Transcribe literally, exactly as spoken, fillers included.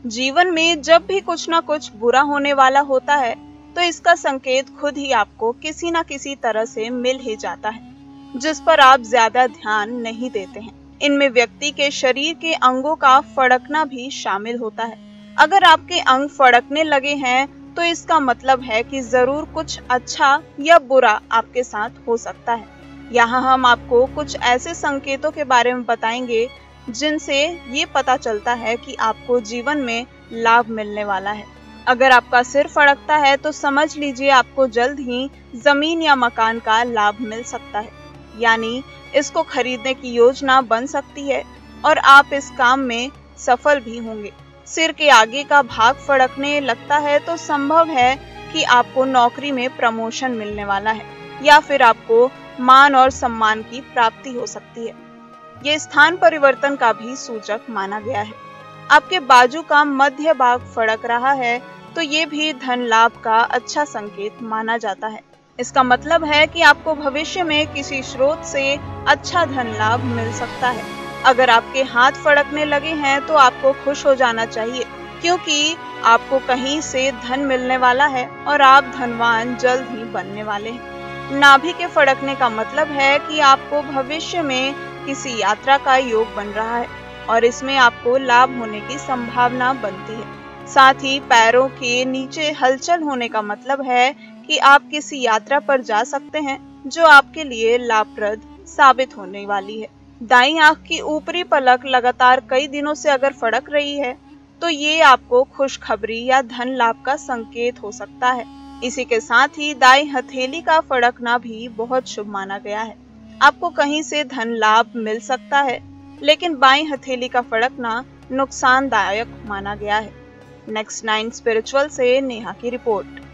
जीवन में जब भी कुछ ना कुछ बुरा होने वाला होता है तो इसका संकेत खुद ही आपको किसी न किसी तरह से मिल ही जाता है, जिस पर आप ज्यादा ध्यान नहीं देते हैं। इनमें व्यक्ति के शरीर के अंगों का फड़कना भी शामिल होता है। अगर आपके अंग फड़कने लगे हैं तो इसका मतलब है कि जरूर कुछ अच्छा या बुरा आपके साथ हो सकता है। यहाँ हम आपको कुछ ऐसे संकेतों के बारे में बताएंगे जिनसे ये पता चलता है कि आपको जीवन में लाभ मिलने वाला है। अगर आपका सिर फड़कता है तो समझ लीजिए आपको जल्द ही जमीन या मकान का लाभ मिल सकता है, यानी इसको खरीदने की योजना बन सकती है और आप इस काम में सफल भी होंगे। सिर के आगे का भाग फड़कने लगता है तो संभव है कि आपको नौकरी में प्रमोशन मिलने वाला है या फिर आपको मान और सम्मान की प्राप्ति हो सकती है। ये स्थान परिवर्तन का भी सूचक माना गया है। आपके बाजू का मध्य भाग फड़क रहा है तो ये भी धन लाभ का अच्छा संकेत माना जाता है। इसका मतलब है कि आपको भविष्य में किसी स्रोत से अच्छा धन लाभ मिल सकता है। अगर आपके हाथ फड़कने लगे हैं तो आपको खुश हो जाना चाहिए, क्योंकि आपको कहीं से धन मिलने वाला है और आप धनवान जल्द ही बनने वाले हैं। नाभि के फड़कने का मतलब है कि आपको भविष्य में किसी यात्रा का योग बन रहा है और इसमें आपको लाभ होने की संभावना बनती है। साथ ही पैरों के नीचे हलचल होने का मतलब है कि आप किसी यात्रा पर जा सकते हैं जो आपके लिए लाभप्रद साबित होने वाली है। दाईं आंख की ऊपरी पलक लगातार कई दिनों से अगर फड़क रही है तो ये आपको खुशखबरी या धन लाभ का संकेत हो सकता है। इसी के साथ ही दाईं हथेली का फड़कना भी बहुत शुभ माना गया है। आपको कहीं से धन लाभ मिल सकता है, लेकिन बाईं हथेली का फड़कना नुकसानदायक माना गया है। नेक्स्ट नाइन स्पिरिचुअल से नेहा की रिपोर्ट।